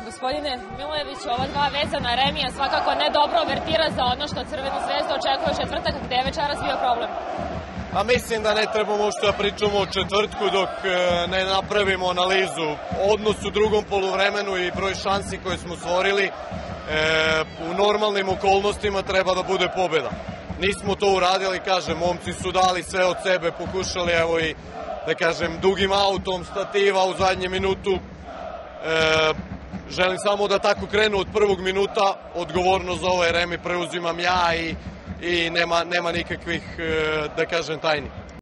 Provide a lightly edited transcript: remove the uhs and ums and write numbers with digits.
Gospodine Milojeviću, ova dva vezana remija svakako ne dobro vertira za ono što Crvena zvezda očekuje u četvrtak, gde je večeras bio problem? A mislim da ne trebamo uopšte da pričamo o četvrtku dok ne napravimo analizu odnos u drugom poluvremenu i broj šansi koje smo stvorili. U normalnim okolnostima treba da bude pobjeda. Nismo to uradili, kažem, momci su dali sve od sebe, pokušali, evo i, da kažem, dugim autom, stativa u zadnjem minutu. Želim samo da tako krenu od prvog minuta, odgovornost za ovaj remi preuzimam ja i nema nikakvih, da kažem, tajni.